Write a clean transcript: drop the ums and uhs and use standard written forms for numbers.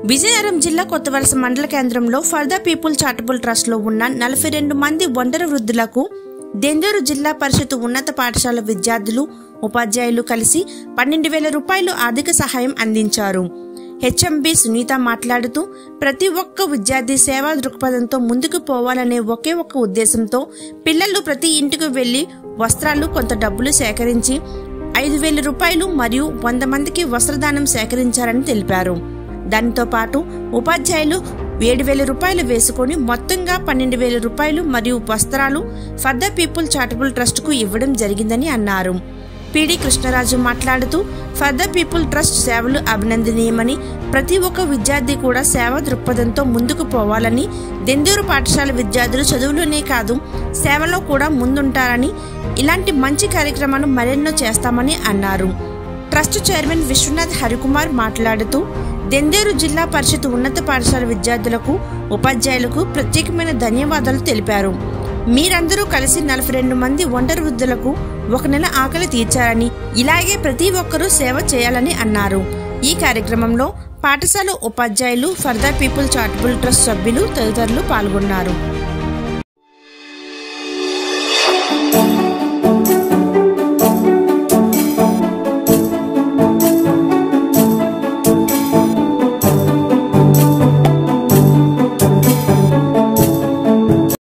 విజయనగరం జిల్లా కొత్తవలస మండల కేంద్రంలో for the people charitable trust లో ఉన్న 42 మంది ఒంటరి వృద్ధులకు దెందూరు జిల్లా పరిషత్ ఉన్నత పాఠశాల విద్యార్థులు ఉపాధ్యాయులు కలిసి 12,000 రూపాయలు ఆర్థిక సహాయం అందించారు. హెచ్ఎంబి సునీత మాట్లాడుతూ ప్రతి ఒక్క విద్యార్థి సేవా దృక్పథంతో ముందుకు పోవాలనే ఒకే ఒక్క ఉద్దేశంతో పిల్లలు ప్రతి ఇంటికి వెళ్లి వస్త్రాలు కొంత డబ్బులు సేకరించి 5,000 రూపాయలు మరియు 100 మందికి వస్త్రదానం సేకరించారని తెలిపారు. దానితో పాటు ఉపాధ్యాయులు 7,000 రూపాయలు వేసుకుని మొత్తంగా 12,000 రూపాయలు మరియు వస్త్రాలు for the people charitable trust కు ఇవ్వడం జరిగిందని అన్నారు. పిడి కృష్ణరాజు మాట్లాడుతూ ఫర్ ద పీపుల్ ట్రస్ట్ సేవలు అభినందనీయమని, ప్రతి ఒక్క విద్యార్థి కూడా సేవా దృక్పథంతో ముందుకు పోవాలని, దెందూరు పాఠశాల విద్యార్థులు చదువులోనే కాదు సేవలో కూడా ముందుంటారని, ఇలాంటి మంచి కార్యక్రమాలు మరెన్నో చేస్తామని అన్నారు. ట్రస్ట్ చైర్మన్ విశ్వనాథ్ హరికుమార్ మాట్లాడుతూ దెందూరు జిల్లా పరిషత్ ఉన్నత పాఠశాల విద్యార్థులకు ఉపాధ్యాయులకు ప్రత్యేకమైన ధన్యవాదాలు తెలిపారు. మీరందరూ కలిసి 42 మంది ఒంటరి వృద్ధులకు 1 నెల ఆకలి తీర్చారని, ఇలాగే ప్రతి ఒక్కరూ సేవ చేయాలని అన్నారు. ఈ కార్యక్రమంలో పాఠశాల ఉపాధ్యాయులు, for the people charitable trust సభ్యులు తదితరులు పాల్గొన్నారు.